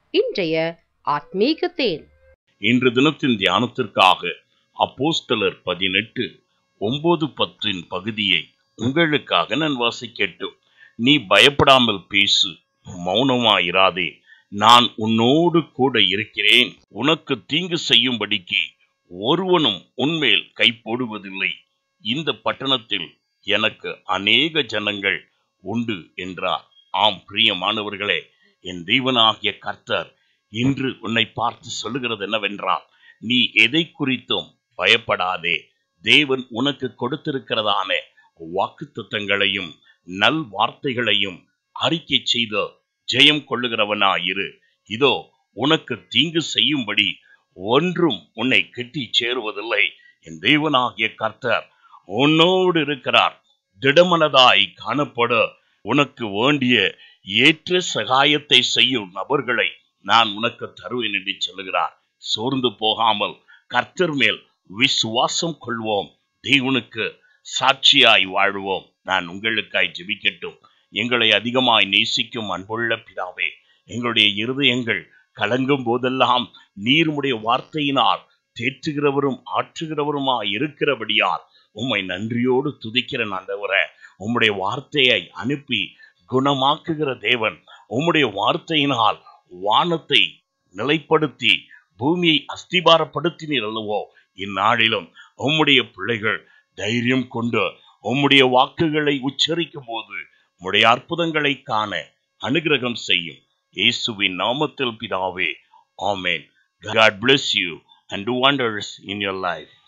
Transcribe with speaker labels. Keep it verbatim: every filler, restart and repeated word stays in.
Speaker 1: இன்றைய ஆத்மீக தேன்.
Speaker 2: இன்று தினத்தின் தியானத்திற்காக அப்போஸ்தலர் பதினெட்டு ஒன்பது பத்தின் பகுதியை உங்களுக்காக நான் வாசிக்கட்டும். நீ பயப்படாமல் பேசு, மௌனமாயிராதே, நான் உன்னோடு கூட இருக்கிறேன். உனக்கு தீங்கு செய்யும்படிக்கு ஒருவனும் உன்மேல் கை போடுவதில்லை. இந்த பட்டணத்தில் எனக்கு அநேக ஜனங்கள் உண்டு என்றார். ஆம் பிரியமானவர்களே, என் தேவனாகிய கர்த்தர் இன்று உன்னை பார்த்து சொல்லுகிறது என்னவென்றால், நீ எதை குறித்தும் பயப்படாதே. தேவன் உனக்கு கொடுத்திருக்கிறதான வாக்குத்தத்தங்களையும் நல் வார்த்தைகளையும் அறிக்கை செய்து ஜெயம் கொள்ளுகிறவனாயிரு. இதோ உனக்கு தீங்கு செய்யும்படி ஒன்றும் உன்னை கெட்டி சேருவதில்லை. என் தேவனாகிய கர்த்தர் உன்னோடு இருக்கிறார். திடமனதாய் காணப்பட உனக்கு வேண்டிய ஏற்ற சகாயத்தை செய்யும் நபர்களை நான் உனக்கு தருவேன் என்று சொல்லுகிறார். சோர்ந்து போகாமல் கர்த்தர் மேல் விசுவாசம் கொள்வோம். தேவனுக்கு சாட்சியாய் வாழ்வோம். நான் உங்களுக்காய் ஜெபிக்கட்டும். எங்களை அதிகமாய் நேசிக்கும் அன்புள்ள பிதாவே, எங்களுடைய இருதயங்கள் கலங்கும் போதெல்லாம் நீர் உம்முடைய வார்த்தையினால் தேற்றுகிறவரும் ஆற்றுகிறவருமாய் இருக்கிறபடியால் உம்மை நன்றியோடு துதிக்கிற ஆண்டவரே. உம்முடைய வார்த்தையை அனுப்பி குணமாக்குகிற தேவன். உம்முடைய வார்த்தையினால் வானத்தை நிலைப்படுத்தி பூமியை அஸ்திபாரப்படுத்தினீர் அல்லவோ. இந்நாளிலும் உம்முடைய பிள்ளைகள் தைரியம் கொண்டு உம்முடைய வாக்குகளை உச்சரிக்கும் போது உம்முடைய அற்புதங்களை காண அனுகிரகம் செய்யும். இயேசுவின் நாமத்தில் பிதாவே, ஆமென். God bless you and do wonders in your life.